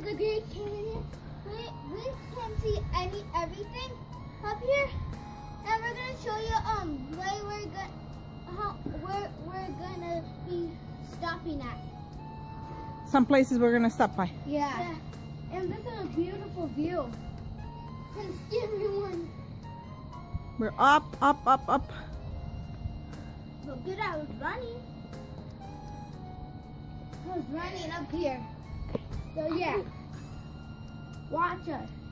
the Great Canyon. We can see everything up here, and we're gonna show you where we're gonna be stopping at. Some places we're gonna stop by. Yeah. And this is a beautiful view. Can see everyone. We're up. Look good, I was running. I was running up here. So yeah, watch us.